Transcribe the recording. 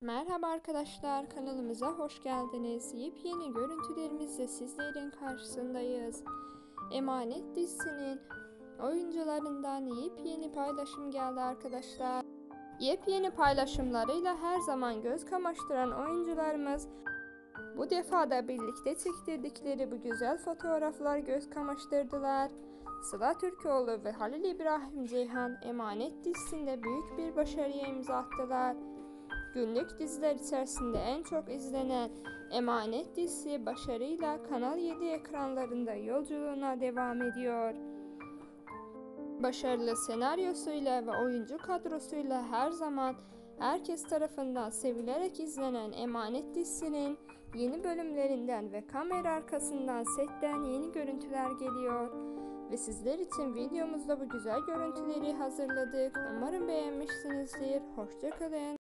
Merhaba arkadaşlar, kanalımıza hoş geldiniz. Yepyeni görüntülerimizle sizlerin karşısındayız. Emanet dizisinin oyuncularından yepyeni paylaşım geldi arkadaşlar. Yepyeni paylaşımlarıyla her zaman göz kamaştıran oyuncularımız bu defa da birlikte çektirdikleri bu güzel fotoğraflar göz kamaştırdılar. Sıla Türkoğlu ve Halil İbrahim Ceyhan Emanet dizisinde büyük bir başarıya imza attılar. Günlük diziler içerisinde en çok izlenen Emanet dizisi başarıyla Kanal 7 ekranlarında yolculuğuna devam ediyor. Başarılı senaryosuyla ve oyuncu kadrosuyla her zaman herkes tarafından sevilerek izlenen Emanet dizisinin yeni bölümlerinden ve kamera arkasından setten yeni görüntüler geliyor. Ve sizler için videomuzda bu güzel görüntüleri hazırladık. Umarım beğenmişsinizdir. Hoşça kalın.